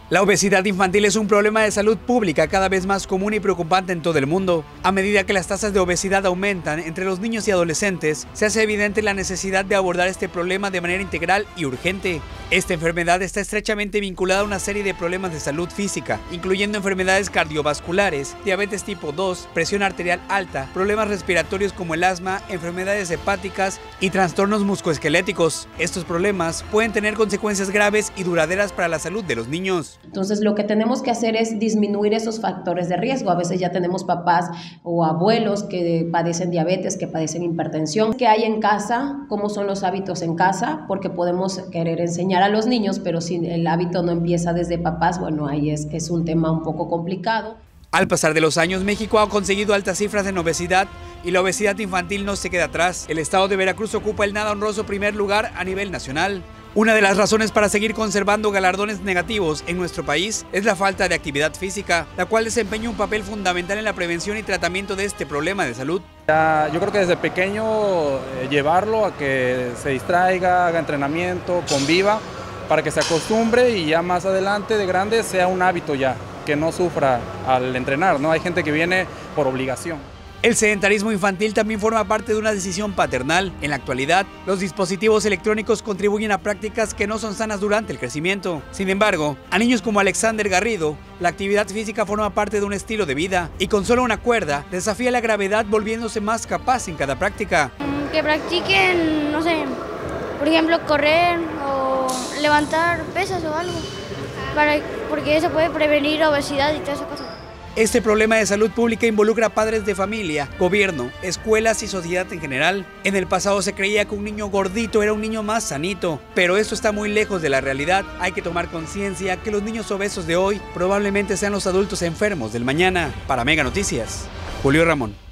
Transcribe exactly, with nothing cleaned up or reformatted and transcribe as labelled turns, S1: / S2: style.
S1: La obesidad infantil es un problema de salud pública cada vez más común y preocupante en todo el mundo. A medida que las tasas de obesidad aumentan entre los niños y adolescentes, se hace evidente la necesidad de abordar este problema de manera integral y urgente. Esta enfermedad está estrechamente vinculada a una serie de problemas de salud física, incluyendo enfermedades cardiovasculares, diabetes tipo dos, presión arterial alta, problemas respiratorios como el asma, enfermedades hepáticas y trastornos musculoesqueléticos. Estos problemas pueden tener consecuencias graves y duraderas para la salud de los niños.
S2: Entonces, lo que tenemos que hacer es disminuir esos factores de riesgo. A veces ya tenemos papás o abuelos que padecen diabetes, que padecen hipertensión. ¿Qué hay en casa? ¿Cómo son los hábitos en casa? Porque podemos querer enseñar a los niños, pero si el hábito no empieza desde papás, bueno, ahí es, es un tema un poco complicado.
S1: Al pasar de los años, México ha conseguido altas cifras en obesidad y la obesidad infantil no se queda atrás. El estado de Veracruz ocupa el nada honroso primer lugar a nivel nacional. Una de las razones para seguir conservando galardones negativos en nuestro país es la falta de actividad física, la cual desempeña un papel fundamental en la prevención y tratamiento de este problema de salud.
S3: Yo creo que desde pequeño eh, llevarlo a que se distraiga, haga entrenamiento, conviva, para que se acostumbre y ya más adelante de grande sea un hábito ya, que no sufra al entrenar, ¿no? Hay gente que viene por obligación.
S1: El sedentarismo infantil también forma parte de una decisión paternal. En la actualidad, los dispositivos electrónicos contribuyen a prácticas que no son sanas durante el crecimiento. Sin embargo, a niños como Alexander Garrido, la actividad física forma parte de un estilo de vida y con solo una cuerda desafía la gravedad volviéndose más capaz en cada práctica.
S4: Que practiquen, no sé, por ejemplo, correr o levantar pesas o algo, para, porque eso puede prevenir obesidad y todas esas cosas.
S1: Este problema de salud pública involucra a padres de familia, gobierno, escuelas y sociedad en general. En el pasado se creía que un niño gordito era un niño más sanito, pero esto está muy lejos de la realidad. Hay que tomar conciencia que los niños obesos de hoy probablemente sean los adultos enfermos del mañana. Para Mega Noticias, Julio Ramón.